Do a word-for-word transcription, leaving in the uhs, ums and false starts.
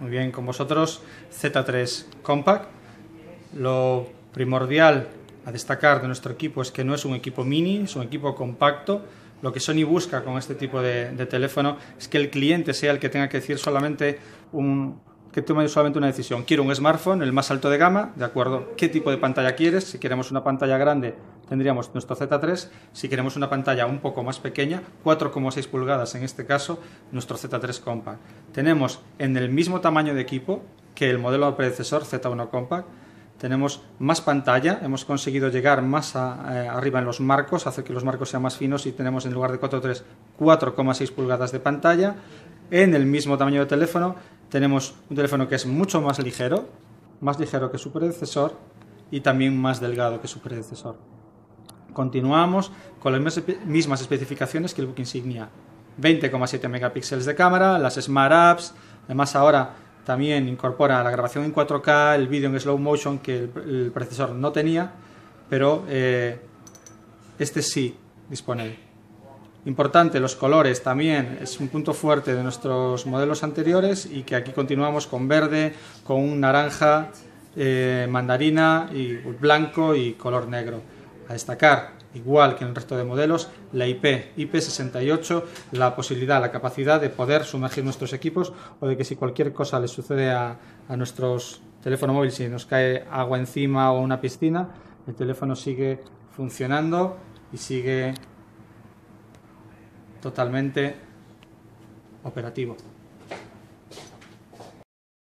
Muy bien, con vosotros Z tres Compact. Lo primordial a destacar de nuestro equipo es que no es un equipo mini, es un equipo compacto. Lo que Sony busca con este tipo de, de teléfono es que el cliente sea el que tenga que decir solamente un, que tome solamente una decisión. Quiero un smartphone, el más alto de gama, de acuerdo, ¿qué tipo de pantalla quieres? Si queremos una pantalla grande, tendríamos nuestro Z tres. Si queremos una pantalla un poco más pequeña, cuatro coma seis pulgadas en este caso, nuestro Z tres Compact. Tenemos en el mismo tamaño de equipo que el modelo predecesor Z uno Compact. Tenemos más pantalla, hemos conseguido llegar más a, eh, arriba en los marcos, hacer que los marcos sean más finos, y tenemos en lugar de cuatro coma tres, cuatro coma seis pulgadas de pantalla. En el mismo tamaño de teléfono tenemos un teléfono que es mucho más ligero, más ligero que su predecesor y también más delgado que su predecesor. Continuamos con las mismas especificaciones que el Book Insignia. veinte coma siete megapíxeles de cámara, las Smart Apps, además ahora también incorpora la grabación en cuatro K, el vídeo en slow motion que el, el predecesor no tenía, pero eh, este sí dispone. Importante, los colores también es un punto fuerte de nuestros modelos anteriores, y que aquí continuamos con verde, con un naranja, eh, mandarina y blanco y color negro. A destacar, igual que en el resto de modelos, la I P I P sesenta y ocho, la posibilidad, la capacidad de poder sumergir nuestros equipos, o de que si cualquier cosa le sucede a, a nuestros teléfonos móviles, si nos cae agua encima o una piscina, el teléfono sigue funcionando y sigue totalmente operativo.